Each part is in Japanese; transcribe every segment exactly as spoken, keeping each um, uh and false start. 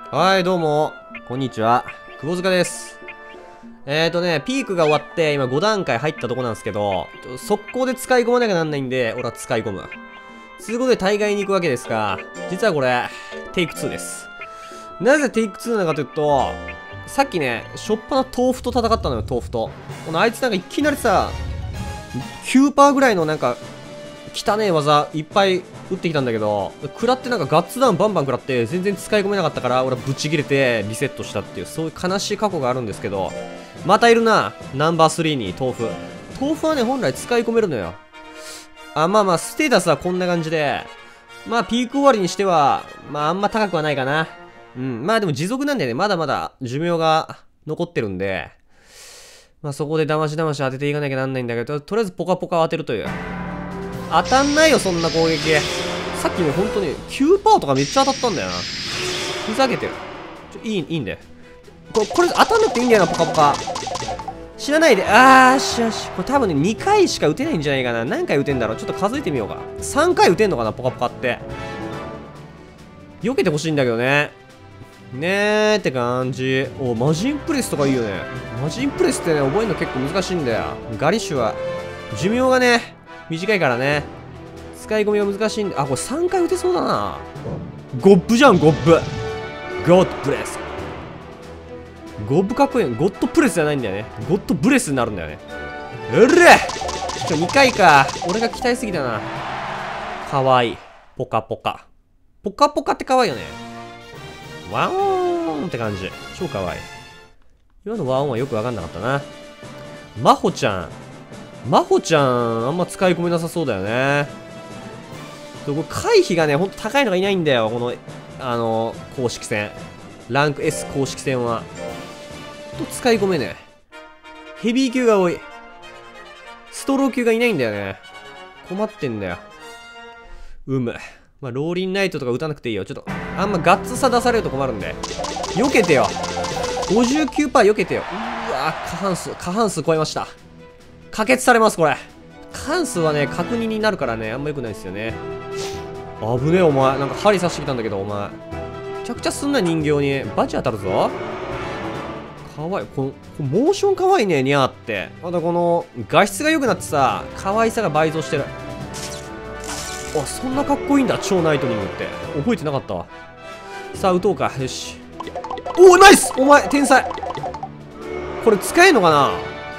はい、どうも。こんにちは。久保塚です。えーとね、ピークが終わって、今ご段階入ったとこなんですけど、速攻で使い込まなきゃなんないんで、俺は使い込む。つうことで大概に行くわけですが、実はこれ、テイクツーです。なぜテイクツーなのかというと、さっきね、しょっぱな豆腐と戦ったのよ、豆腐と。このあいつなんかいきなりさ、きゅうパーセントぐらいのなんか、汚ねえ技いっぱい打ってきたんだけど、食らってなんかガッツダウンバンバン食らって全然使い込めなかったから、俺はブチ切れてリセットしたっていう、そういう悲しい過去があるんですけど、またいるな、ナンバースリーに豆腐。豆腐はね、本来使い込めるのよ。あ、まあまあ、ステータスはこんな感じで、まあ、ピーク終わりにしては、まあ、あんま高くはないかな。うん、まあでも持続なんでね、まだまだ寿命が残ってるんで、まあそこでだましだまし当てていかなきゃなんないんだけど、とりあえずポカポカを当てるという。当たんないよ、そんな攻撃。さっきね、ほんとに きゅうパーセント とかめっちゃ当たったんだよな。ふざけてる。ちょ、いい、いいんだよ。これ、これ当たんなくていいんだよな、ポカポカ。知らないで。あー、よしよし。これ多分ね、にかいしか打てないんじゃないかな。何回打てんだろう。ちょっと数えてみようか。さんかい打てんのかな、ポカポカって。避けてほしいんだけどね。ねーって感じ。お、マジンプレスとかいいよね。マジンプレスってね、覚えるの結構難しいんだよ。ガリッシュは。寿命がね、短いからね。使い込みが難しいんで。あ、これさんかい打てそうだな。ゴップじゃん、ゴップ。ゴッドプレス。ゴップかっこいい。ゴッドプレスじゃないんだよね。ゴッドブレスになるんだよね。うるれちょ、にかいか。俺が期待すぎたな。かわいい。ポカポカ。ポカポカってかわいいよね。ワオーンって感じ。超かわいい。今のワオーンはよくわかんなかったな。マホちゃん。マホちゃん、あんま使い込めなさそうだよね。これ回避がね、ほんと高いのがいないんだよ。この、あの、公式戦。ランク S 公式戦は。と使い込めねえ。ヘビー級が多い。ストロー級がいないんだよね。困ってんだよ。うむ。まあ、ローリンナイトとか打たなくていいよ。ちょっと、あんまガッツ差出されると困るんで。避けてよ。ごじゅうきゅうパーセント避けてよ。うわぁ、過半数、過半数超えました。可決されます、これ。過半数はね、確認になるからね、あんま良くないですよね。危ねえ、お前。なんか針刺してきたんだけど、お前。めちゃくちゃすんな、人形に。バチ当たるぞ。かわいい。この、このモーションかわいいね、ニャーって。またこの、画質が良くなってさ、可愛さが倍増してる。あ、そんなかっこいいんだ、超ナイトニングって。覚えてなかったわ。さあ、撃とうか。よし。おお、ナイスお前、天才これ使えんのかな。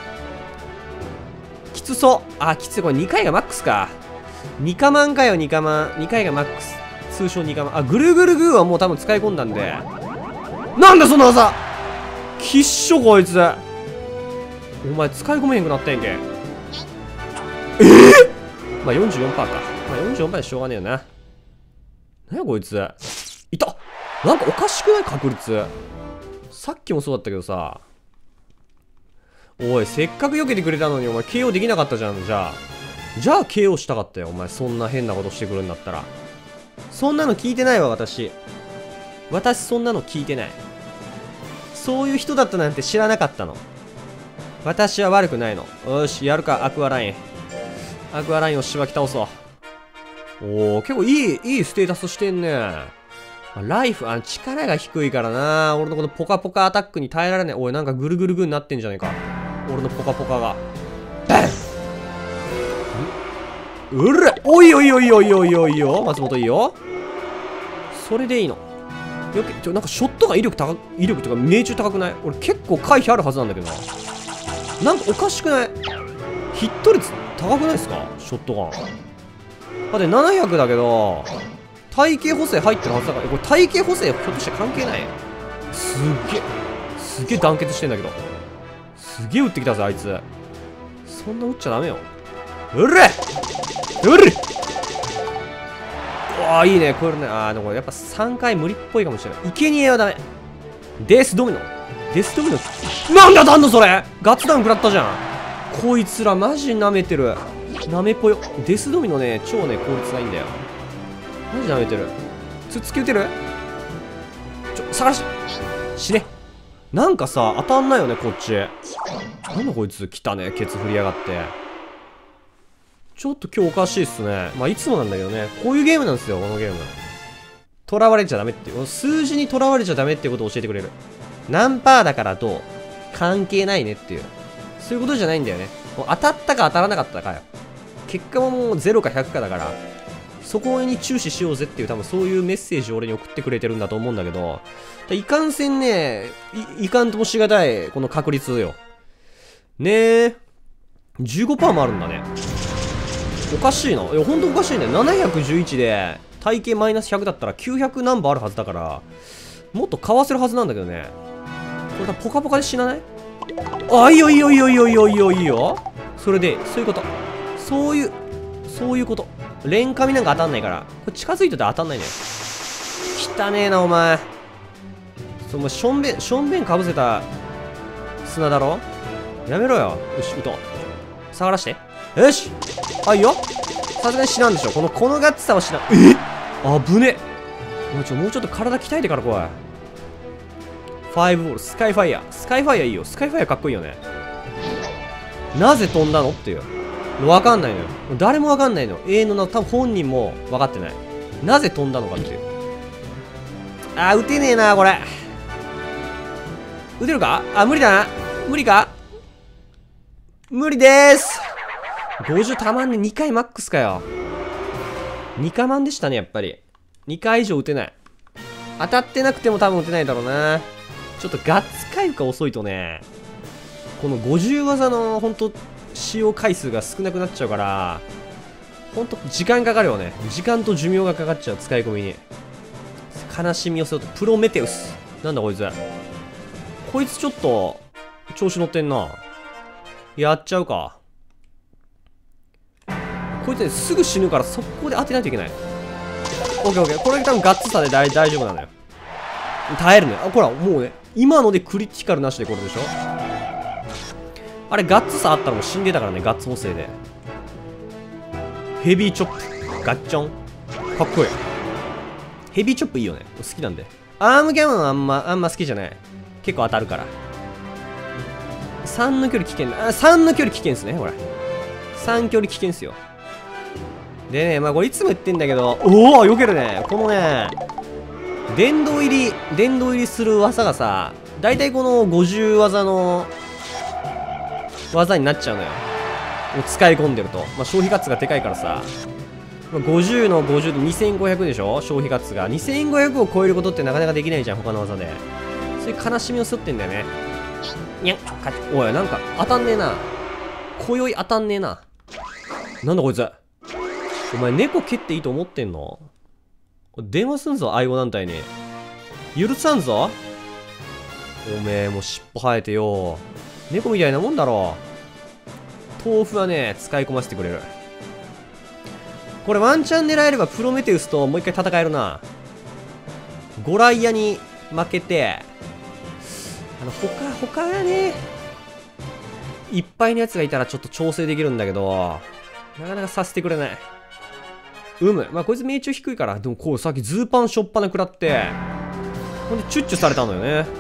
きつそう。あ、きつい。これにかいがマックスか。にかまんかよ、にかまん。にかいがマックス。通称にかまん。あ、ぐるぐるぐーはもう多分使い込んだんで。なんだその技きっしょこいつ。お前使い込めへんくなったんやんけ。えー、まあ よんじゅうよんパーセント か。まあ よんじゅうよんパーセント でしょうがねえよな。なんやこいつ。いたなんかおかしくない確率。さっきもそうだったけどさ。おい、せっかく避けてくれたのにお前 ケーオー できなかったじゃん。じゃあじゃあ ケーオー したかったよお前。そんな変なことしてくるんだったら。そんなの聞いてないわ私。私そんなの聞いてない。そういう人だったなんて知らなかったの。私は悪くないの。よし、やるか。アクアライン。アクアラインをしばき倒そう。おー、結構いいいいステータスしてんね。ライフ、あ、力が低いからな。俺のこのポカポカアタックに耐えられない。おい、なんかぐるぐるぐになってんじゃねえか。俺のポカポカが。うるおいおいおいおいおいおいよ。松本いいよ。それでいいの。よけ、ちょ、なんかショットが威力高、威力とか命中高くない？俺結構回避あるはずなんだけどな。なんかおかしくない？ヒット率高くないですか？ショットガン。だってななひゃくだけど、体型補正入ってるはずだから。これ体型補正ひょっとして関係ない？すっげえ、すげえ団結してんだけど。すげえ打ってきたぜ、あいつ。そんな打っちゃダメよ。うれうれわあ、いいね。これね。あー、でもやっぱさんかい無理っぽいかもしれない。生贄はダメ。デスドミノ。デスドミノ。なんだなんだそれガッツダウン食らったじゃん。こいつらマジ舐めてる。舐めっぽよ。デスドミノね、超ね、効率がいいんだよ。マジ舐めてる。つっつき打てる？ちょ、探し、死ね。なんかさ、当たんないよね、こっち。なんだこいつ、来たね、ケツ振りやがって。ちょっと今日おかしいっすね。まあ、いつもなんだけどね。こういうゲームなんですよ、このゲーム。 囚われちゃダメっていう。数字に囚われちゃダメっていうことを教えてくれる。何パーだからどう関係ないねっていう。そういうことじゃないんだよね。もう当たったか当たらなかったかよ。結果ももうゼロかひゃくかだから、そこに注視しようぜっていう多分そういうメッセージを俺に送ってくれてるんだと思うんだけど、いかんせんね、い、いかんともしがたい、この確率よ。ねえ。じゅうごパーセント もあるんだね。おかしいな。いや、ほんとおかしいね。ななひゃくじゅういちで、体型マイナスひゃくだったらきゅうひゃく何本あるはずだから、もっとかわせるはずなんだけどね。これだ、ポカポカで死なない？あ、いいよいいよいいよいいよいいよいいよいいよ。それで、そういうこと。そういう、そういうこと。連紙なんか当たんないから。これ近づいてたら当たんないね。汚ねえな、お前。そう、もうしょんべん、しょんべんかぶせた砂だろ？やめろよ。よし、撃とう。下がらして。よし！あ、いいよ。さすがに死なんでしょ。この、このガッツさは死な、えあぶねえ。もうちょ、もうちょっと体鍛えてから来い。ファイブボール、スカイファイヤー。スカイファイヤーいいよ。スカイファイヤーかっこいいよね。なぜ飛んだのっていう。わかんないのよ。誰もわかんないの。永遠の名、多分本人もわかってない。なぜ飛んだのかっていう。あー、撃てねえな、これ。撃てるか？あ、無理だな。無理か？無理でーす。ごじゅうたまんね。にかいマックスかよ。にかまんでしたね、やっぱり。にかい以上撃てない。当たってなくても多分撃てないだろうな。ちょっとガッツ回復が遅いとね、このごじゅう技のほんと使用回数が少なくなっちゃうから、ほんと時間かかるよね。時間と寿命がかかっちゃう、使い込みに。悲しみを背負って、プロメテウス。なんだこいつ。こいつちょっと、調子乗ってんな。やっちゃうか。こいつね、すぐ死ぬから速攻で当てないといけない。オッケーオッケー。これ多分ガッツさで大大丈夫なのよ。耐えるね。あ、ほら、もうね、今のでクリティカルなしでこれでしょ。あれ、ガッツさあったらもう死んでたからね、ガッツ補正で。ヘビーチョップ。ガッチョン。かっこいい。ヘビーチョップいいよね。好きなんで。アームキャノンはあんま、あんま好きじゃない。結構当たるから。さんの距離危険だ。あ、さんの距離危険っすね、ほら。さん距離危険っすよ。でね、まあこれいつも言ってんだけど、おお避けるね。このね、殿堂入り、殿堂入りする技がさ、だいたいこのごじゅう技の技になっちゃうのよ。もう使い込んでると。まあ消費ガッツがでかいからさ、まあ、ごじゅうのごじゅうでにせんごひゃくでしょ、消費ガッツが。にせんごひゃくを超えることってなかなかできないじゃん、他の技で。そういう悲しみを背負ってんだよね。にゃっ、おい、なんか当たんねえな。今宵当たんねえな。なんだこいつ。お前猫蹴っていいと思ってんの？電話すんぞ、愛護団体に。許さんぞ。おめえもう尻尾生えてよ。猫みたいなもんだろ。豆腐はね、使い込ませてくれる。これワンチャン狙えればプロメテウスともう一回戦えるな。ゴライアに負けて、あの、他、他はね、いっぱいのやつがいたらちょっと調整できるんだけど、なかなかさせてくれない。うむ。まあ、こいつ命中低いから。でも、こう、さっきズーパンしょっぱな食らって、ほんで、チュッチュされたのよね。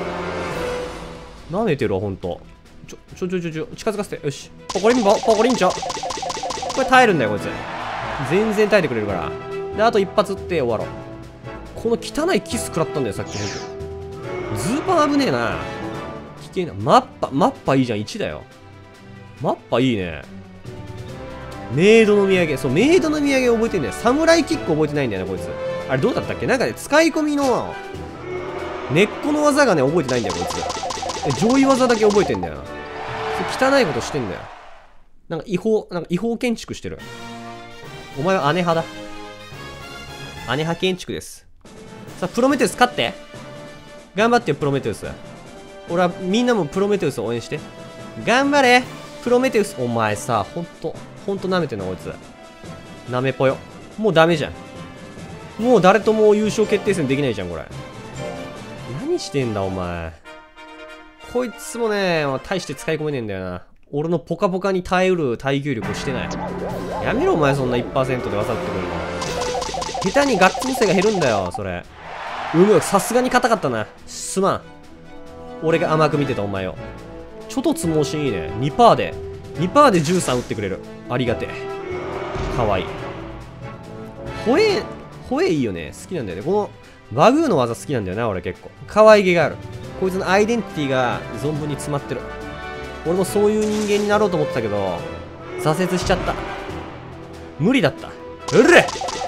舐めてるわ、ほんと。ちょ、ちょ、ちょ、ちょ、ちょ、近づかせて。よし。ポコリンポ、ポコリンチョ。これ耐えるんだよ、こいつ。全然耐えてくれるから。で、あと一発撃って終わろう。この汚いキス食らったんだよ、さっき。ほんと。ズーパン危ねえな。危険な。マッパ、マッパいいじゃん、いちだよ。マッパいいね。メイドの土産。そう、メイドの土産覚えてんだよ。サムライキック覚えてないんだよね、こいつ。あれどうだったっけ？なんかね、使い込みの、根っこの技がね、覚えてないんだよ、こいつ。上位技だけ覚えてんだよな。汚いことしてんだよ。なんか違法、なんか違法建築してる。お前は姉派だ。姉派建築です。さあ、プロメテウス勝って。頑張ってよ、プロメテウス。俺はみんなもプロメテウスを応援して。頑張れプロメテウス。お前さ、ほんと、ほんと舐めてんの、こいつ。舐めぽよ。もうダメじゃん。もう誰とも優勝決定戦できないじゃん、これ。何してんだ、お前。こいつもね、大して使い込めねえんだよな。俺のポカポカに耐えうる耐久力をしてない。やめろ、お前、そんな いちパーセント で技打ってくるの。下手にガッツ無性が減るんだよ、それ。うむ、さすがに硬かったな。すまん。俺が甘く見てた、お前を。ちょっとつもしいいね。にパーセント で。にパーセント でじゅうさん打ってくれる。ありがてえ。かわいい。ホエーン、 声いいよね。好きなんだよね。この、バグーの技好きなんだよな、俺結構。可愛げがある。こいつのアイデンティティが存分に詰まってる。俺もそういう人間になろうと思ってたけど、挫折しちゃった。無理だった。うれ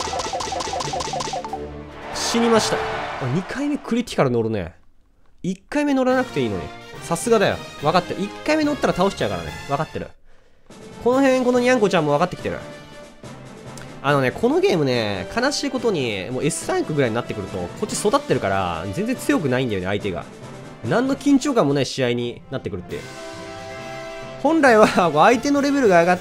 死にました。にかいめクリティカル乗るね。いっかいめ乗らなくていいのに。さすがだよ。分かってる。いっかいめ乗ったら倒しちゃうからね。分かってる。この辺、このにゃんこちゃんも分かってきてる。あのね、このゲームね、悲しいことに、もう S ランクぐらいになってくると、こっち育ってるから、全然強くないんだよね、相手が。何の緊張感もない試合になってくるって。本来は、相手のレベルが上がって、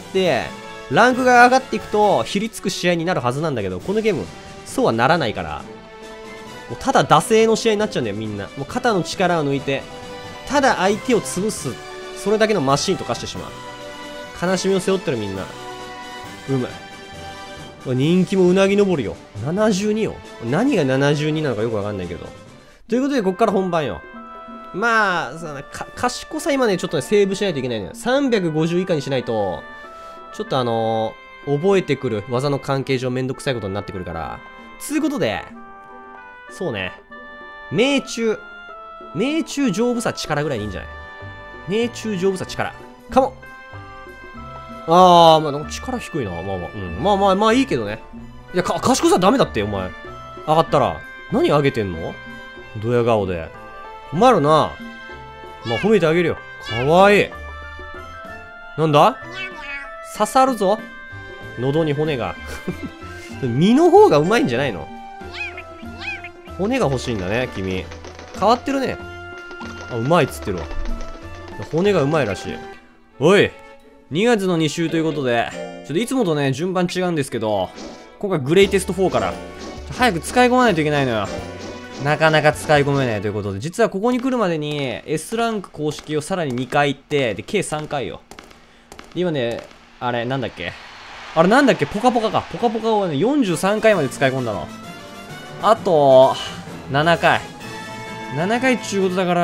ランクが上がっていくと、ひりつく試合になるはずなんだけど、このゲーム、そうはならないから、もうただ惰性の試合になっちゃうんだよ、みんな。もう肩の力を抜いて、ただ相手を潰す、それだけのマシンと化してしまう。悲しみを背負ってるみんな。うむ。人気もうなぎ登るよ。ななじゅうによ。何がななじゅうになのかよくわかんないけど。ということで、こっから本番よ。まあ、そのか賢さ今ね、ちょっとね、セーブしないといけないのよ。さんびゃくごじゅう以下にしないと、ちょっとあのー、覚えてくる技の関係上めんどくさいことになってくるから。つうことで、そうね。命中。命中丈夫さ力ぐらいでいいんじゃない命中丈夫さ力。かもあー、まあ、なんか力低いな。まあまあ、うん。まあまあ、まあいいけどね。いや、か、賢さダメだって、お前。上がったら。何上げてんのドヤ顔で。困るな。まあ、褒めてあげるよ。かわいい。なんだ刺さるぞ。喉に骨が。身の方がうまいんじゃないの骨が欲しいんだね、君。変わってるね。あ、うまいっつってるわ。骨がうまいらしい。おいにがつのに週ということで、ちょっといつもとね、順番違うんですけど、今回グレイテストフォーから、早く使い込まないといけないのよ。なかなか使い込めないということで、実はここに来るまでに S ランク公式をさらににかい行って、で、計さんかいよ。で今ね、あれ、なんだっけあれなんだっけポカポカか。ポカポカをね、よんじゅうさんかいまで使い込んだの。あと、ななかい。ななかいっちゅうことだから、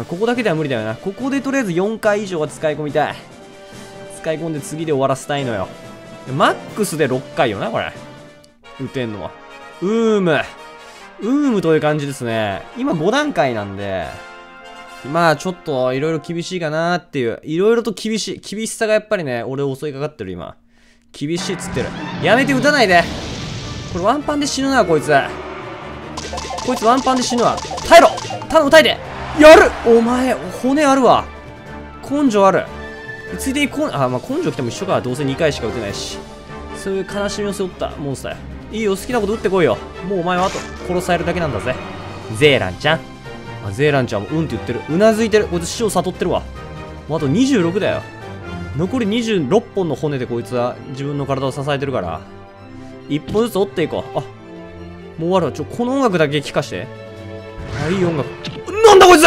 ここだけでは無理だよな。ここでとりあえずよんかい以上は使い込みたい。使い込んで次で終わらせたいのよ。マックスでろっかいよな、これ。打てんのは。うーむ。うーむという感じですね。今ごだんかいなんで、まあちょっといろいろ厳しいかなーっていう。いろいろと厳しい。厳しさがやっぱりね、俺襲いかかってる今。厳しいっつってる。やめて撃たないで。これワンパンで死ぬな、こいつ。こいつワンパンで死ぬわ。耐えろ頼む耐えてやるお前、骨あるわ。根性ある。ついでにこん、あ、まあ、根性来ても一緒か。どうせにかいしか撃てないし。そういう悲しみを背負ったモンスター。いいよ、好きなこと撃ってこいよ。もうお前はあと殺されるだけなんだぜ。ゼーランちゃん。あ、ゼーランちゃんもうんって言ってる。うなずいてる。こいつ死を悟ってるわ。もうあとにじゅうろくだよ。残りにじゅうろっぽんの骨でこいつは自分の体を支えてるから。いっぽんずつ折っていこう。あ、もう終わるわ。ちょ、この音楽だけ聴かして。あ、いい音楽。なんだこいつ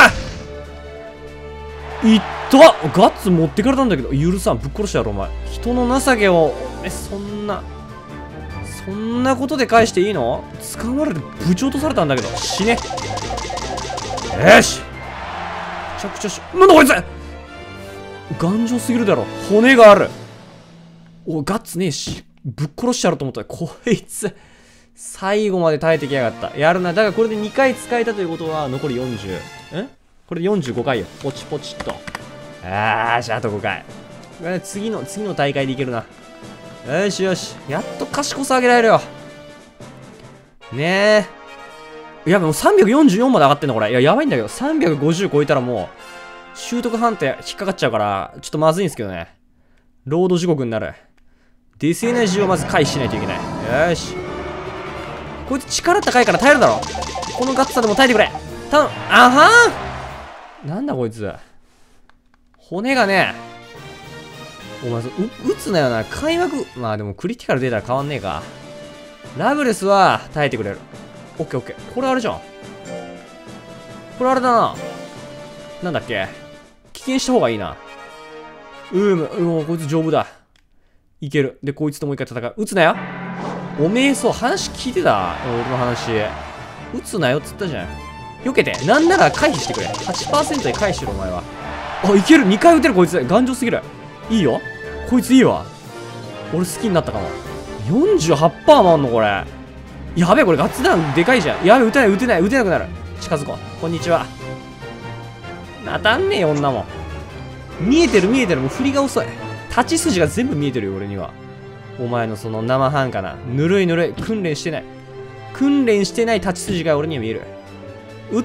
いったガッツ持ってかれたんだけど、許さん。ぶっ殺してやろ、お前。人の情けを、え、そんな、そんなことで返していいの？捕まれて部長とされたんだけど、死ね。よしめちゃくちゃし、なんだこいつ頑丈すぎるだろ。骨がある。お、ガッツねえし。ぶっ殺してやろうと思ったら、こいつ。最後まで耐えてきやがった。やるな。だからこれでにかい使えたということは、残りよんじゅう。んこれでよんじゅうごかいよ。ポチポチっと。あーし、あとごかい。次の、次の大会でいけるな。よしよし。やっと賢さ上げられるよ。ねえ。いや、もうさんびゃくよんじゅうよんまで上がってんのこれ。いや、やばいんだけど。さんびゃくごじゅう超えたらもう、習得判定引っかかっちゃうから、ちょっとまずいんですけどね。ロード地獄になる。デスエナジーをまず回避しないといけない。よし。こいつ力高いから耐えるだろ。このガッツさでも耐えてくれ。たん、あはーんなんだこいつ。骨がね、お前、う、撃つなよな。開幕、まあでもクリティカル出たら変わんねえか。ラブレスは耐えてくれる。オッケーオッケー。これあれじゃん。これあれだな。なんだっけ。危険した方がいいな。うーむ、うーこいつ丈夫だ。いける。で、こいつともう一回戦う。撃つなよ。おめえ、そう、話聞いてた俺の話。撃つなよっつったじゃん。避けて。なんなら回避してくれ。はちパーセント で回避しろ、お前は。あ、いける。にかい撃てる、こいつ。頑丈すぎる。いいよ。こいついいわ。俺好きになったかも。よんじゅうはちパーセント もあんの、これ。 やべえ、これガッツダウンでかいじゃん。やべえ、撃てない、撃てない、撃てなくなる。近づこう。こんにちは。当たんねえよ、女も。見えてる、見えてる。もう振りが遅い。立ち筋が全部見えてるよ、俺には。お前のその生半可な。ぬるいぬるい。訓練してない。訓練してない立ち筋が俺には見える。撃って、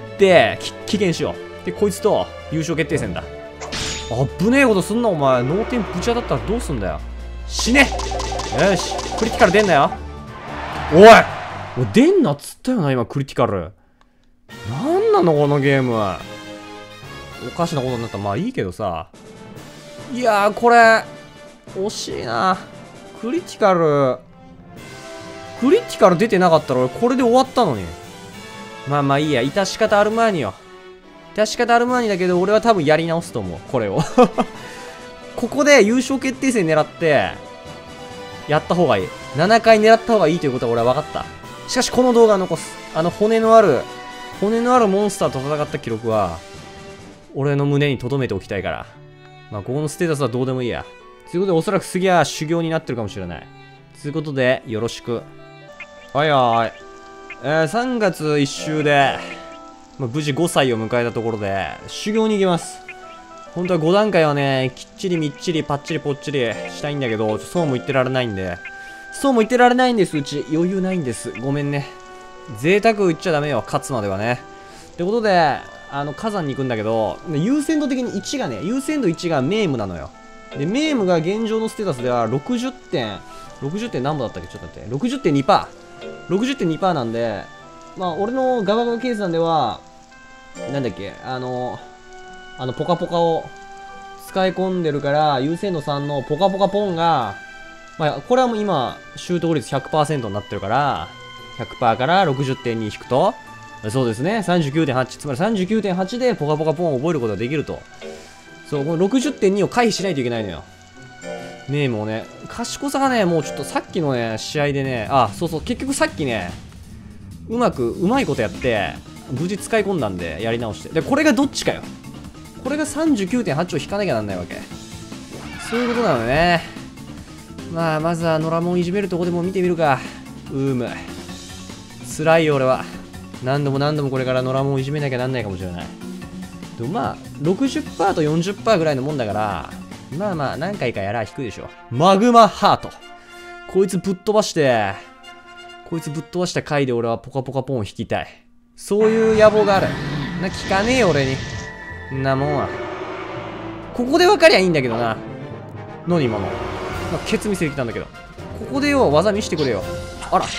危険しよう。で、こいつと優勝決定戦だ。あっぶねえことすんな、お前。脳天ぶち当たったらどうすんだよ。死ね。よし。クリティカル出んなよ。おいおい、出んなっつったよな、今、クリティカル。なんなの、このゲームは。おかしなことになったら、まあいいけどさ。いやー、これ、惜しいな。クリティカル、クリティカル出てなかったら俺、これで終わったのに。まあまあいいや、致し方アルマーニよ。致し方アルマーニだけど、俺は多分やり直すと思う、これを。ここで優勝決定戦狙って、やった方がいい。ななかい狙った方がいいということは俺は分かった。しかしこの動画は残す。あの骨のある、骨のあるモンスターと戦った記録は、俺の胸に留めておきたいから。まあここのステータスはどうでもいいや。ということでおそらく次は修行になってるかもしれない。ということで、よろしく。はいはい。えー、さんがついっ週で、まあ、無事ごさいを迎えたところで、修行に行きます。本当はご段階はね、きっちりみっちり、パッチリぽっちりしたいんだけど、そうも言ってられないんで、そうも言ってられないんです、うち。余裕ないんです。ごめんね。贅沢言っちゃダメよ、勝つまではね。ってことで、あの、火山に行くんだけど、優先度的にいちがね、優先度いちがメームなのよ。で、メームが現状のステータスではろくじゅってん、ろくじゅってん何歩だったっけ、ちょっと待って。ろくじゅってんにパーセント。ろくじゅってんにパーセント なんで、まあ、俺のガバガバ計算では、なんだっけ、あの、あの、ポカポカを使い込んでるから、優先度さんのポカポカポンが、まあ、これはもう今、習得率 ひゃくパーセント になってるから、ひゃくパーセント から ろくじゅってんに 引くと、そうですね、さんじゅうきゅうてんはち、つまり さんじゅうきゅうてんはち でポカポカポンを覚えることができると。そう、この ろくじゅってんに を回避しないといけないのよ。ねえ、もうね、賢さがね、もうちょっとさっきのね、試合でね、あ、そうそう、結局さっきね、うまく、うまいことやって、無事使い込んだんで、やり直して。で、これがどっちかよ。これが さんじゅうきゅうてんはち を引かなきゃなんないわけ。そういうことなのね。まあ、まずはノラモンいじめるとこでも見てみるか。うーむ。辛いよ、俺は。何度も何度もこれからノラモンをいじめなきゃなんないかもしれない。でもまあ、ろくじゅっパーセント と よんじゅっパーセント ぐらいのもんだから、まあまあ、何回かやら引くでしょ。マグマハート。こいつぶっ飛ばして、こいつぶっ飛ばした回で俺はポカポカポンを引きたい。そういう野望がある。な、聞かねえよ、俺に。んなもんは。ここで分かりゃいいんだけどな。何今の。なんかケツ見せてきたんだけど。ここでよ、技見してくれよ。あら。いった。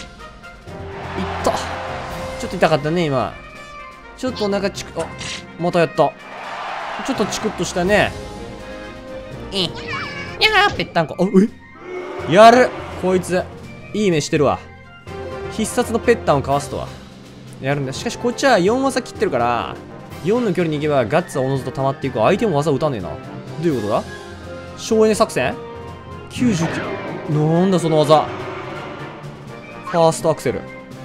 ちょっと痛かったね、今。ちょっとお腹チク、あ、またやった。ちょっとチクッとしたね。いい。いやー、ぺったんこ。あ、えやるこいつ。いい目してるわ。必殺のペッタンをかわすとは。やるんだ。しかしこっちはよん技切ってるから、よんの距離に行けばガッツはおのずと溜まっていく。相手も技打たねえな。どういうことだ省エネ作戦 ?きゅうじゅうきゅう。なんだその技。ファーストアクセル。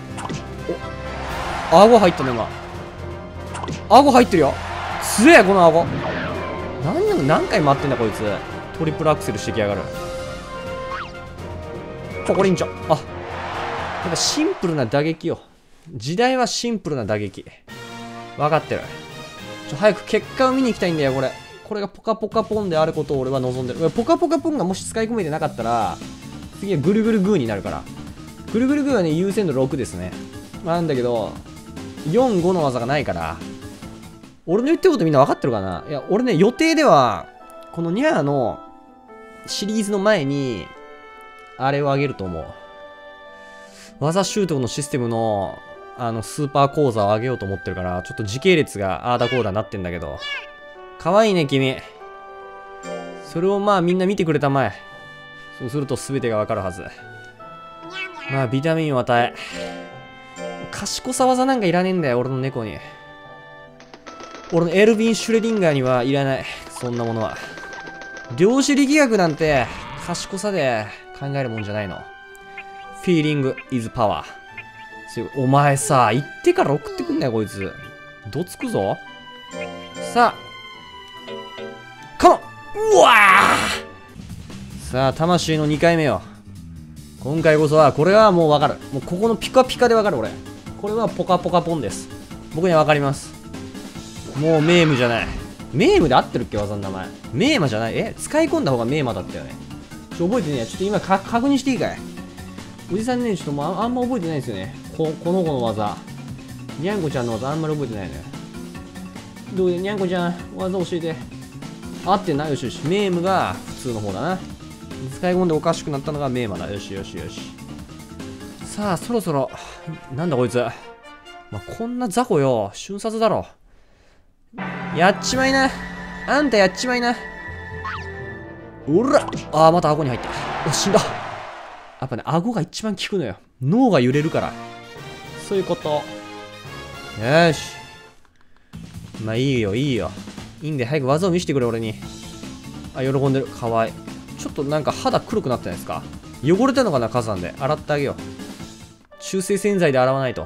お、顎入ったね、今。顎入ってるよ。強え、この顎。何なの、何回回ってんだ、こいつ。トリプルアクセルしてきやがる。ポコリンチョ。あ、やっぱシンプルな打撃よ。時代はシンプルな打撃。分かってる。ちょ、早く結果を見に行きたいんだよ、これ。これがポカポカポンであることを俺は望んでる。ポカポカポンがもし使い込めてなかったら、次はぐるぐるグーになるから。ぐるぐるグーはね、優先度ろくですね。まあ、なんだけど、よん、ごの技がないから、俺の言ってることみんな分かってるかな。いや、俺ね、予定では、このニャーのシリーズの前に、あれをあげると思う。技習得のシステムの、あの、スーパー講座を上げようと思ってるから、ちょっと時系列があーだこーだになってんだけど。かわいいね、君。それをまあみんな見てくれたまえ。そうすると全てがわかるはず。まあ、ビタミンを与え。賢さ技なんかいらねえんだよ、俺の猫に。俺のエルヴィン・シュレディンガーにはいらない。そんなものは。量子力学なんて、賢さで考えるもんじゃないの。Feeling is power。お前さ、言ってから送ってくんなよ、こいつ。どつくぞ。さあ。カモンうわーさあ、魂のにかいめよ。 今回こそは、これはもうわかる。もうここのピカピカでわかる、俺。これはポカポカポンです。僕にはわかります。もうメームじゃない。メームで合ってるっけ、技の名前。メーマじゃない。え使い込んだ方がメーマだったよね。ちょ、覚えてねえや。ちょっと今か確認していいかい。おじさんね、ちょっともう あ, あんま覚えてないんですよね。こ、この子の技。にゃんこちゃんの技あんまり覚えてないね。どうで、にゃんこちゃん、技教えて。合ってんな。よしよし。メームが普通の方だな。使い込んでおかしくなったのがメーマだ。よしよしよし。さあ、そろそろ。なんだこいつ。まあ、こんな雑魚よ。瞬殺だろ。やっちまいな。あんたやっちまいな。おらあー、また顎に入った。お、死んだ。やっぱね、顎が一番効くのよ。脳が揺れるから。そういうこと。よーし。まあいいよ、いいよ。いいんで、早く技を見せてくれ、俺に。あ、喜んでる。かわいい。ちょっとなんか肌黒くなってないですか？汚れてんのかな、火山で。洗ってあげよう。中性洗剤で洗わないと。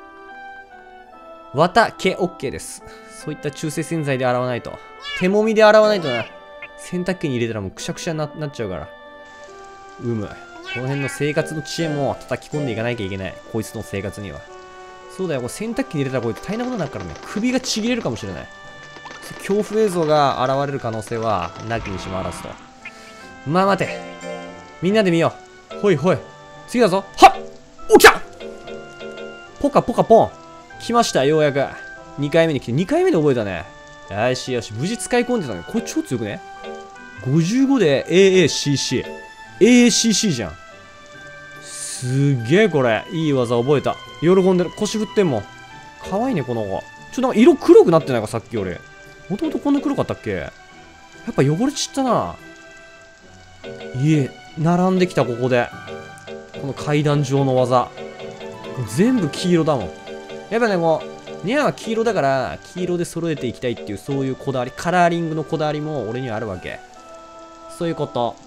綿、毛、OK です。そういった中性洗剤で洗わないと。手もみで洗わないとな。洗濯機に入れたらもうくしゃくしゃに な, なっちゃうから。うむ。この辺の生活の知恵も叩き込んでいかなきゃいけない。こいつの生活には。そうだよ、これ洗濯機に入れたらこいつ大変なことになるからね。首がちぎれるかもしれない。恐怖映像が現れる可能性はなきにしもあらずと。まあ待て。みんなで見よう。ほいほい。次だぞ。はっ起きたポカポカポン来ました、ようやく。にかいめに来て、にかいめで覚えたね。よしよし、無事使い込んでたね。これ超強くね ?ごじゅうご で エーエーシーシー。エーエーシーシー じゃん。すげえこれ。いい技覚えた。喜んでる。腰振ってんもん。かわいいね、この子。ちょ、なんか色黒くなってないか、さっきより。もともとこんな黒かったっけ？やっぱ汚れちったな。いえ、並んできた、ここで。この階段状の技。全部黄色だもん。やっぱね、こう、ニャンは黄色だから、黄色で揃えていきたいっていう、そういうこだわり、カラーリングのこだわりも俺にはあるわけ。そういうこと。